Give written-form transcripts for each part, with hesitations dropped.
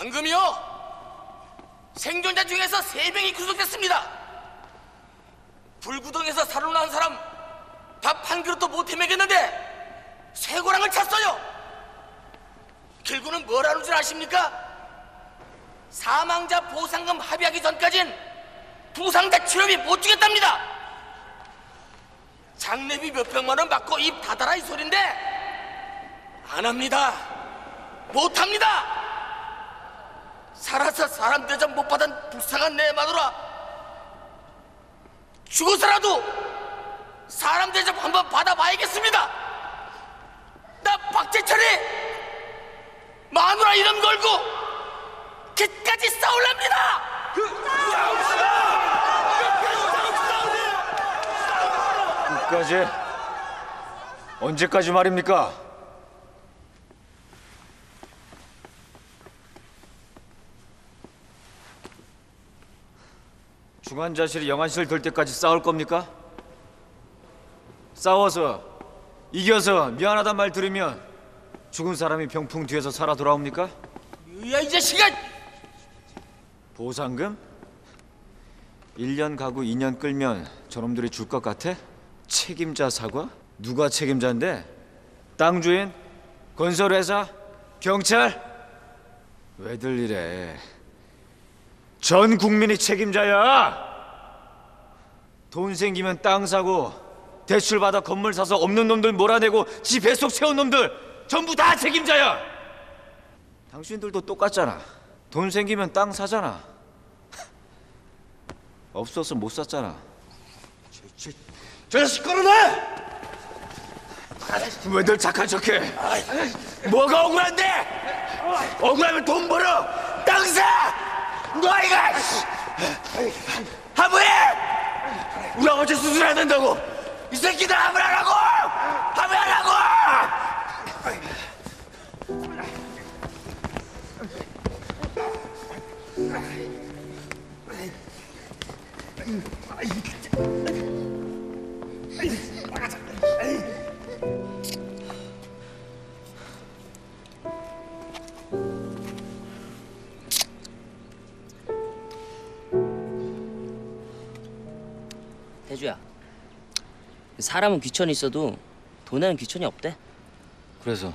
방금요 생존자 중에서 3명이 구속됐습니다. 불구덩에서 살아난 사람 밥 한 그릇도 못 헤매겠는데 쇠고랑을 찼어요. 결국은 뭐라는 줄 아십니까? 사망자 보상금 합의하기 전까진 부상자 치료비 못 주겠답니다. 장례비 몇백만 원 받고 입 닫아라 이 소린데 안 합니다. 못 합니다. 살아서 사람 대접 못 받은 불쌍한 내 마누라 죽어서라도 사람 대접 한번 받아봐야겠습니다. 나 박재철이 마누라 이름 걸고 끝까지 싸울랍니다. 끝까지? 언제까지 말입니까? 중환자실이 영안실 될 때까지 싸울 겁니까? 싸워서 이겨서 미안하단 말 들으면 죽은 사람이 병풍 뒤에서 살아 돌아옵니까? 야 이 자식아! 보상금? 1년 가고 2년 끌면 저놈들이 줄 것 같아? 책임자 사과? 누가 책임자인데? 땅 주인? 건설회사? 경찰? 왜들 이래? 전 국민이 책임자야! 돈 생기면 땅 사고 대출 받아 건물 사서 없는 놈들 몰아내고 지 뱃속 세운 놈들 전부 다 책임자야! 당신들도 똑같잖아. 돈 생기면 땅 사잖아. 없어서 못 샀잖아. 저 자식 끌어내! 왜들 착한 척해? 뭐가 억울한데? 억울하면 돈 벌어! 땅 사! 너 아이가! 하부해! 우리 아버지 수술해야 된다고! 이 새끼들 하부하라고! 하부하라고! 태주야, 사람은 귀천이 있어도 돈에는 귀천이 없대. 그래서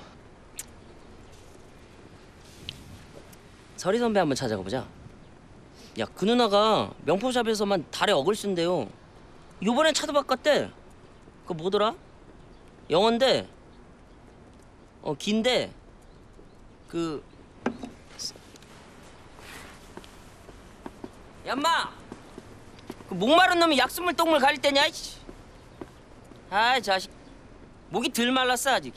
서리 선배 한번 찾아가 보자. 야, 그 누나가 명품샵에서만 달에 억을 쓴대요. 요번엔 차도 바꿨대. 그거 뭐더라? 영어인데 긴데 얌마! 그 목마른 놈이 약수물 똥물 가릴 때냐? 이씨. 아이 자식, 목이 덜 말랐어 아직.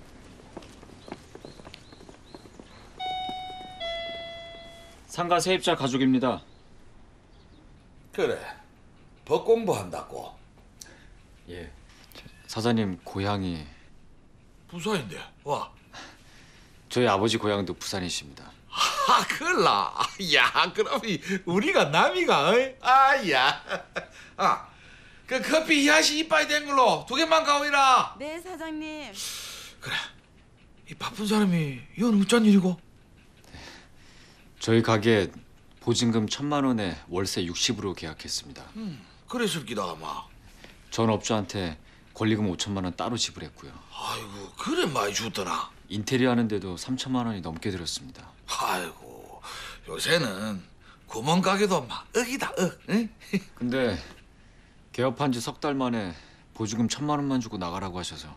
상가 세입자 가족입니다. 그래, 법 공부한다고. 예. 사장님 고향이 부산인데 와. 저희 아버지 고향도 부산이십니다. 아, 그라. 야, 그럼 우리가 남이가, 어이? 아야. 아, 그 커피 희아씨 이빠이 된 걸로 2개만 가오이라. 네, 사장님. 그래, 이 바쁜 사람이 이건 어쩐 일이고? 저희 가게 보증금 1,000만 원에 월세 60으로 계약했습니다. 그랬을 기다 아마. 전 업주한테 권리금 5천만 원 따로 지불했고요. 아이고, 그래 많이 줬더라. 인테리어 하는데도 3천만 원이 넘게 들었습니다. 아이고, 요새는 구멍가게도 막 억이다 억. 응? 근데 개업한 지 3달 만에 보증금 1,000만 원만 주고 나가라고 하셔서.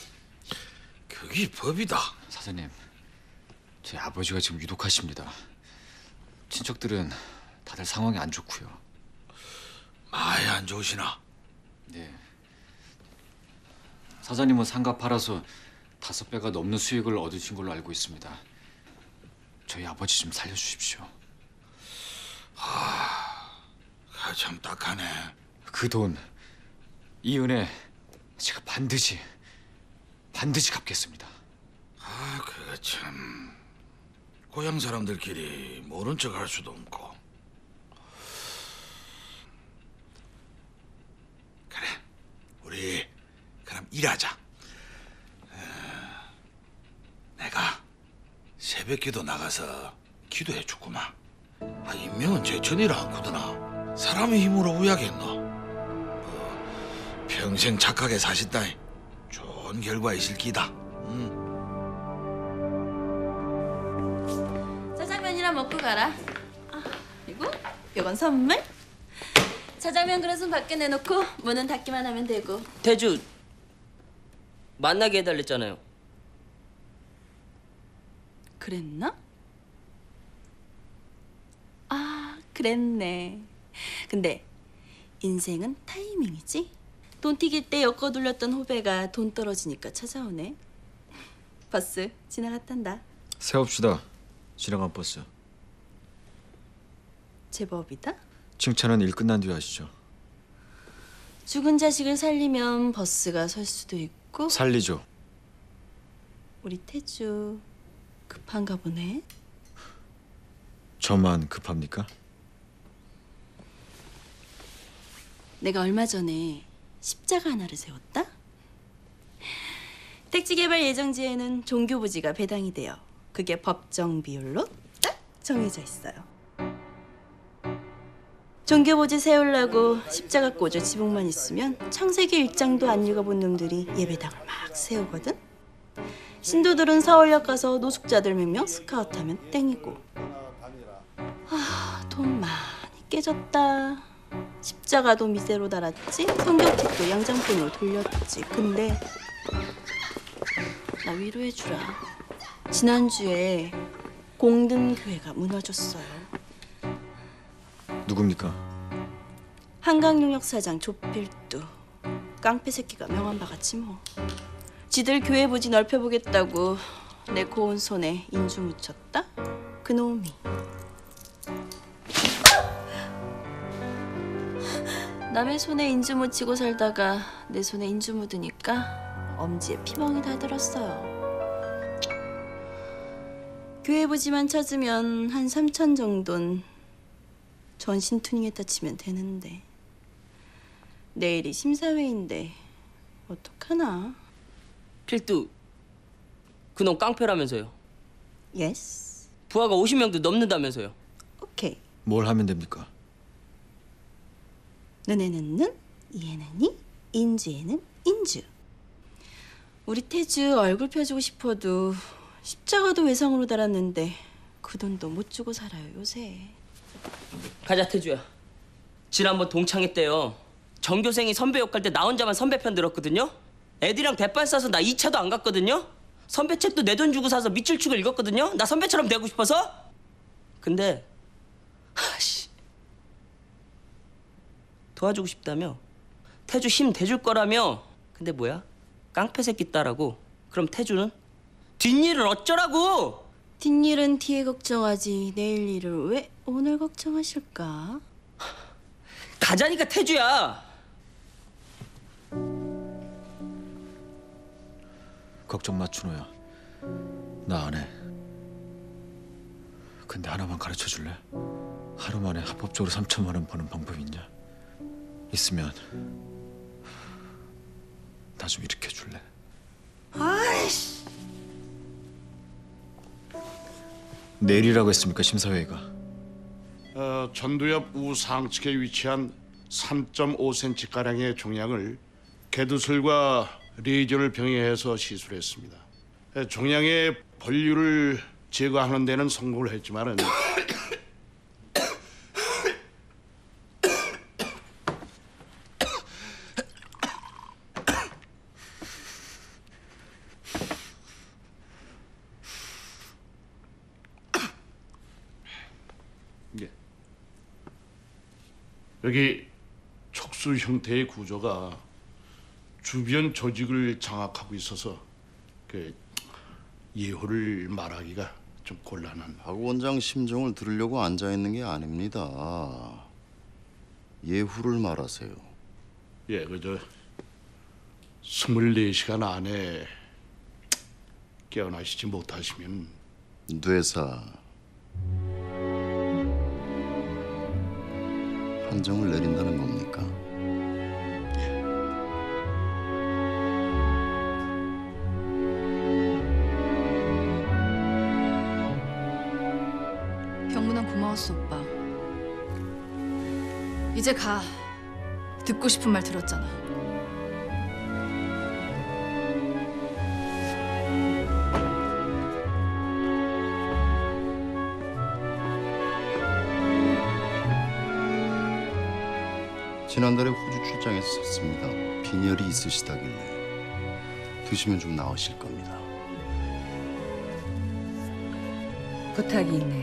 그게 법이다. 사장님, 제 아버지가 지금 유독하십니다. 친척들은 다들 상황이 안 좋고요. 많이 안 좋으시나? 네. 사장님은 상가 팔아서 5배가 넘는 수익을 얻으신 걸로 알고 있습니다. 저희 아버지 좀 살려주십시오. 참 딱하네. 그 돈, 이 은혜 제가 반드시 갚겠습니다. 아, 그거 참. 고향 사람들끼리 모른 척 할 수도 없고. 그래, 우리 그럼 일하자. 내가 새벽기도 나가서 기도해 주구만. 인명은 제천이라 않거드나. 사람의 힘으로 우야겠노. 평생 착하게 사셨다니 좋은 결과 있을 기다. 짜장면이랑 먹고 가라. 그리고 이건 선물. 짜장면 그릇은 밖에 내놓고 문은 닫기만 하면 되고. 태주 만나게 해달랬잖아요. 그랬나? 그랬네. 근데 인생은 타이밍이지. 돈 튀길 때 엮어 돌렸던 후배가 돈 떨어지니까 찾아오네. 버스 지나갔단다. 세웁시다. 지나간 버스. 제법이다. 칭찬은 일 끝난 뒤에 하시죠. 죽은 자식을 살리면 버스가 설 수도 있고. 살리죠. 우리 태주 급한가 보네. 저만 급합니까? 내가 얼마 전에 십자가 하나를 세웠다. 택지 개발 예정지에는 종교 부지가 배당이 돼요. 그게 법정 비율로 딱 정해져 있어요. 종교 부지 세우려고 십자가 꽂을 지붕만 있으면 창세기 1장도 안 읽어본 놈들이 예배당을 막 세우거든. 신도들은 서울역 가서 노숙자들 몇 명 스카우트하면 땡이고. 돈 많이 깨졌다. 십자가도 미세로 달았지. 성경책도 양장본으로 돌렸지. 근데 나 위로해주라. 지난주에 공든교회가 무너졌어요. 누굽니까? 한강용역 사장 조필두. 깡패 새끼가 명함 박았지 뭐. 지들 교회 부지 넓혀보겠다고 내 고운 손에 인주 묻혔다. 그놈이. 남의 손에 인주 묻히고 살다가 내 손에 인주 묻으니까 엄지에 피멍이 다 들었어요. 교회 부지만 찾으면 한 3천 정도는 전신 투닝했다 치면 되는데 내일이 심사회인데 어떡하나. 필두 그놈 깡패라면서요. 예스. 부하가 50명도 넘는다면서요. 오케이. 뭘 하면 됩니까? 눈에는 눈, 이에는 이, 인주에는 인주. 우리 태주 얼굴 펴주고 싶어도 십자가도 외상으로 달았는데 그 돈도 못 주고 살아요 요새. 가자 태주야. 지난번 동창회 때요. 전교생이 선배 욕할 때 나 혼자만 선배 편 들었거든요. 애들이랑 대판 싸서 나 2차도 안 갔거든요. 선배 책도 내 돈 주고 사서 밑줄 치고 읽었거든요. 나 선배처럼 되고 싶어서. 근데 도와주고 싶다며. 태주 힘 대줄 거라며. 근데 뭐야? 깡패 새끼 따라고. 그럼 태주는? 뒷일은 어쩌라고? 뒷일은 뒤에 걱정하지 내일 일을 왜 오늘 걱정하실까? 가자니까 태주야. 걱정 마 준호야. 나 안 해. 근데 하나만 가르쳐 줄래? 하루 만에 합법적으로 3천만 원 버는 방법이 있냐? 있으면 나 좀 일으켜 줄래? 아이씨. 내일이라고 했습니까 심사회의가? 전두엽 우상측에 위치한 3.5cm 가량의 종양을 개두술과 레이저를 병행해서 시술했습니다. 종양의 벌류를 제거하는 데는 성공을 했지만은 여기 촉수 형태의 구조가 주변 조직을 장악하고 있어서 그 예후를 말하기가 좀 곤란한. 박 원장 심정을 들으려고 앉아 있는 게 아닙니다. 예후를 말하세요. 예, 그저 24시간 안에 깨어나시지 못하시면 뇌사 판정을 내린다는 겁니까? 경문안 고마웠어, 오빠. 이제 가. 듣고 싶은 말 들었잖아. 지난달에 호주 출장에서 샀습니다. 빈혈이 있으시다길래 드시면 좀 나으실 겁니다. 부탁이 있네.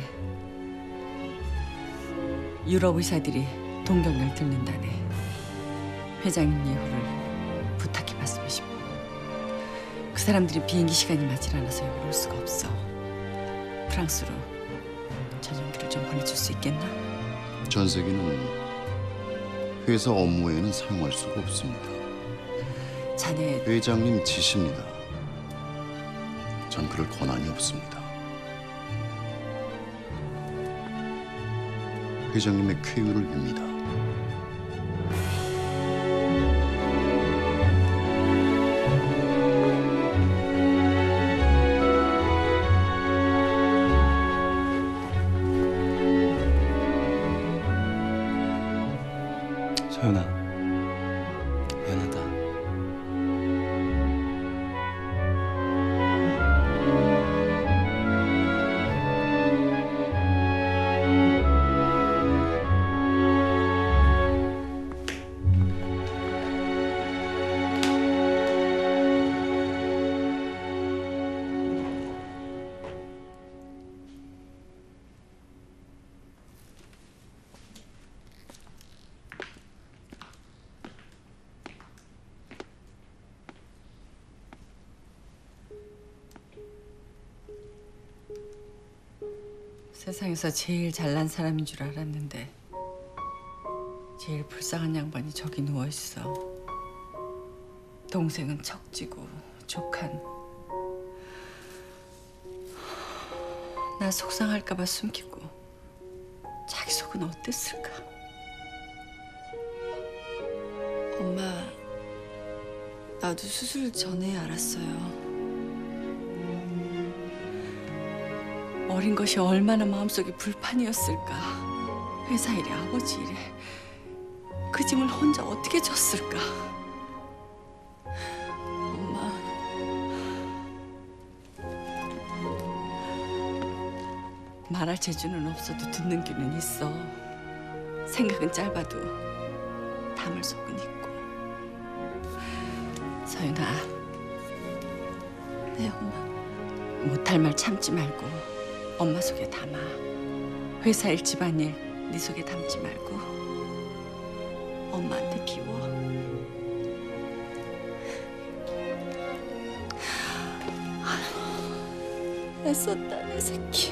유럽 의사들이 동경을 듣는다네. 회장님 예호를 부탁해봤으면 싶어. 그 사람들이 비행기 시간이 맞질 않아서 여기 올 수가 없어. 프랑스로 전용기를 좀 보내줄 수 있겠나? 전세기는 회사 업무에는 사용할 수가 없습니다. 자네 회장님 지시입니다. 전 그럴 권한이 없습니다. 회장님의 쾌유를 빕니다. 서연아, 미안하다. 세상에서 제일 잘난 사람인 줄 알았는데 제일 불쌍한 양반이 저기 누워있어. 동생은 척지고 족한. 나 속상할까 봐 숨기고 자기 속은 어땠을까? 엄마, 나도 수술 전에 알았어요. 어린 것이 얼마나 마음속에 불판이었을까. 회사 일에 아버지 일에 그 짐을 혼자 어떻게 졌을까. 엄마, 말할 재주는 없어도 듣는 귀는 있어. 생각은 짧아도 담을 속은 있고. 서윤아, 네 엄마. 못할 말 참지 말고 엄마 속에 담아. 회사 일, 집안일 네 속에 담지 말고 엄마한테 비워. 애썼다 내 새끼.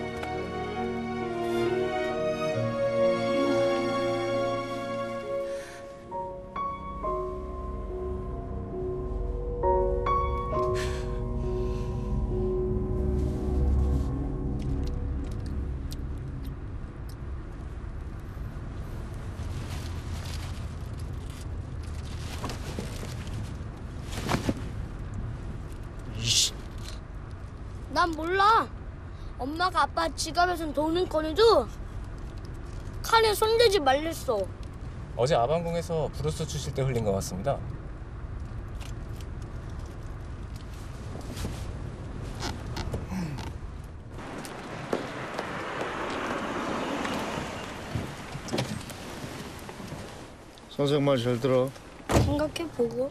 난 몰라. 엄마가 아빠 지갑에선 돈을 꺼내도 칸에 손대지 말랬어. 어제 아방궁에서 브루스 추실 때 흘린 것 같습니다. 선생 말 잘 들어. 생각해보고.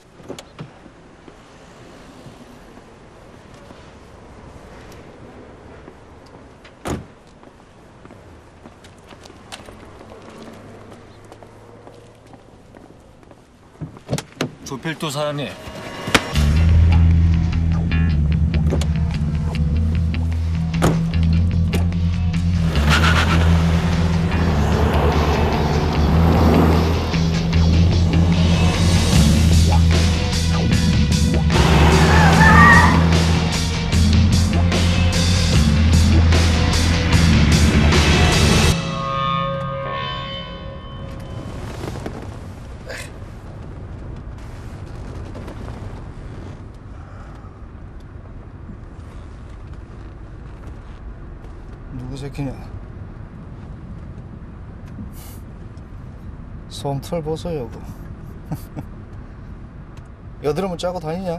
조필도 사장님. 누구 새끼냐? 솜털 보소 여보. 여드름은 짜고 다니냐?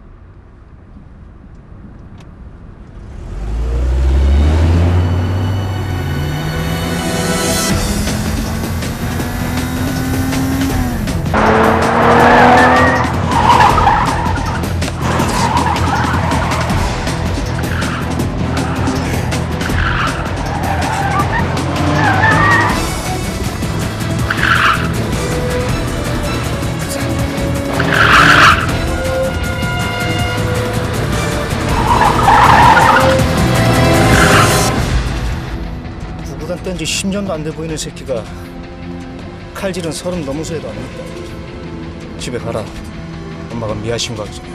구구단 뗀지 10년도 안 돼 보이는 새끼가 칼질은 30 넘어서 해도 안 했다. 집에 가라. 엄마가 미아 신고하기 전에.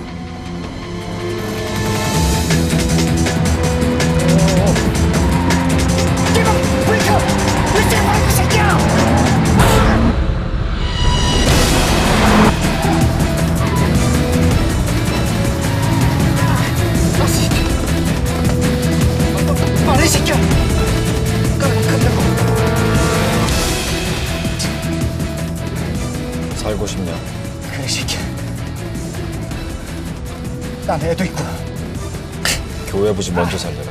말해 새끼야. 살고 싶냐? 그래 새끼야. 난 애도 있고. 교회 부지 먼저 살려라.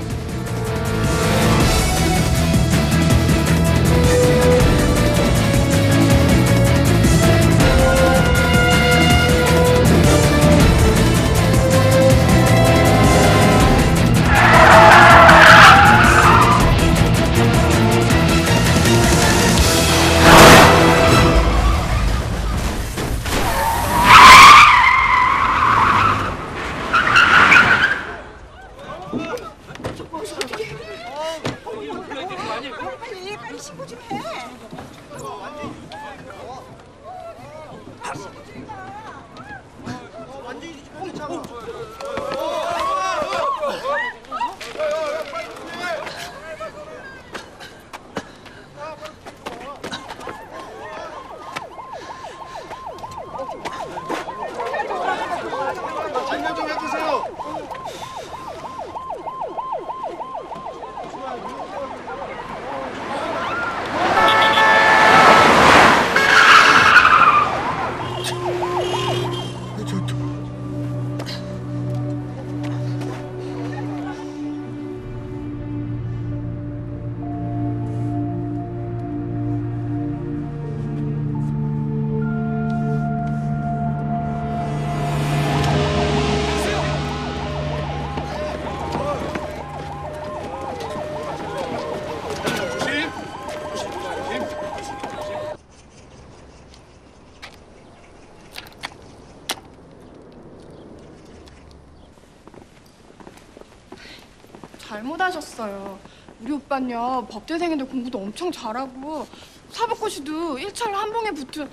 잘못하셨어요. 우리 오빠는요 법대생인데 공부도 엄청 잘하고 사법고시도 1차로 한 봉에 붙은.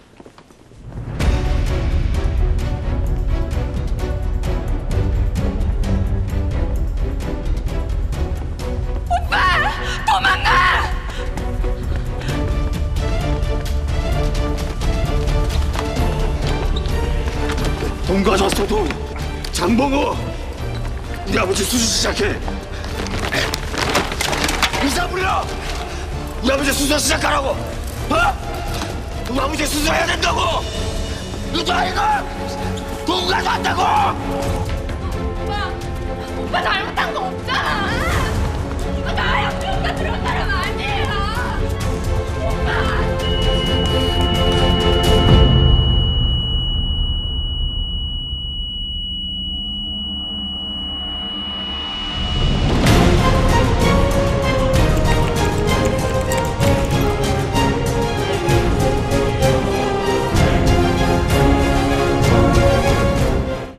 오빠! 도망가! 돈 가져왔어 돈. 장봉호 우리 아버지 수술 시작해. 의사 부려! 우리 아버지 수술 시작하라고! 어? 우리 아버지 수술해야 된다고! 너도 아이가 돈 가져왔다고! 오빠 잘못한 거 없잖아. 오빠 나 약속 오빠 들었다라 말.